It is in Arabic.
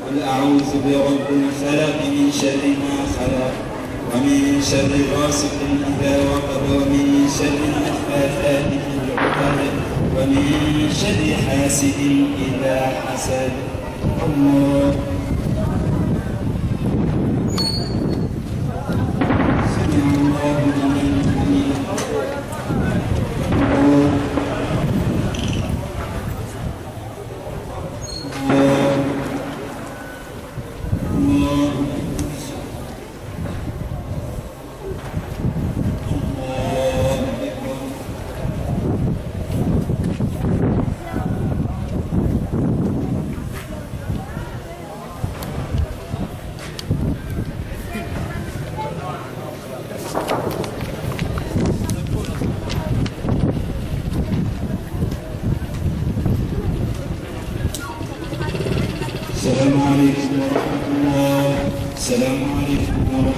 قل أعوذ برب الفلق من شر ما خلق ومن شر غاسق إذا وقب ومن شر النفاثات في العقد ومن شر حاسد إذا حسد. الله سمع الله لمن حمده. السلام عليكم ورحمة الله. السلام عليكم ورحمة الله.